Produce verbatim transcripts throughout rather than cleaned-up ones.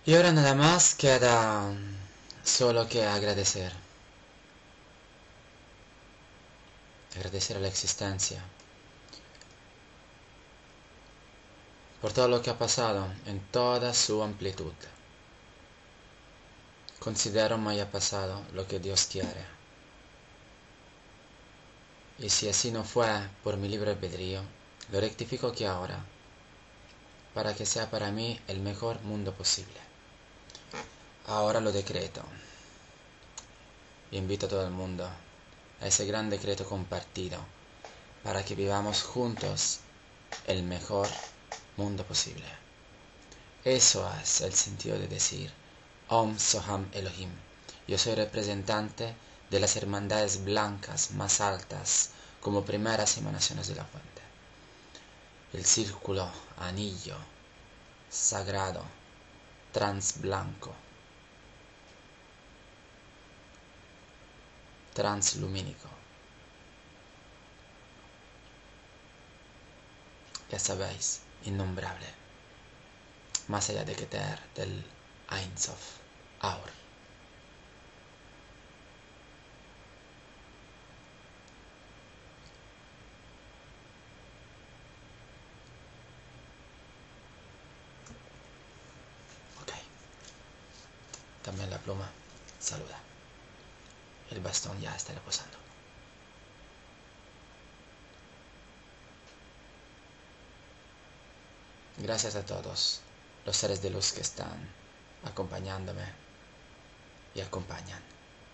Y ahora nada más queda solo que agradecer. Agradecer a la existencia por todo lo que ha pasado en toda su amplitud. Considero me haya pasado lo que Dios quiere. Y si así no fue por mi libre albedrío, lo rectifico aquí ahora, para que sea para mí el mejor mundo posible. Ahora lo decreto. Invito a todo el mundo a ese gran decreto compartido, para que vivamos juntos el mejor mundo posible. Eso es el sentido de decir Om Soham Elohim. Yo soy representante de las hermandades blancas más altas como primeras emanaciones de la fuente. El círculo, anillo, sagrado, transblanco, translumínico. Ya sabéis, innombrable. Más allá de Keter, del Ein Sof, Aur. Ok. También la pluma saluda. El bastón ya está reposando. Gracias a todos los seres de luz que están acompañándome y acompañan.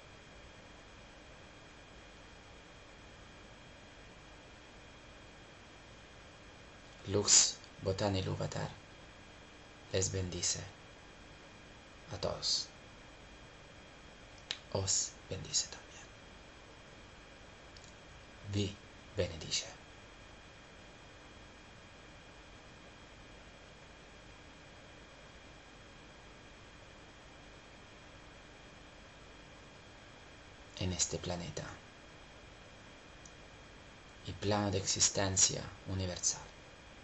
Lux Botani Luvatar les bendice a todos. Os bendice también. Vi benedice. En este planeta y plano de existencia universal.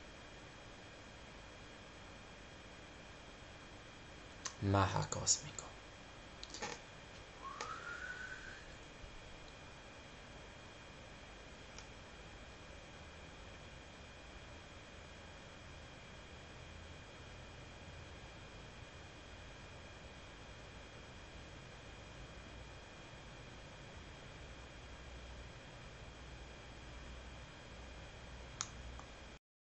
Maha cósmico.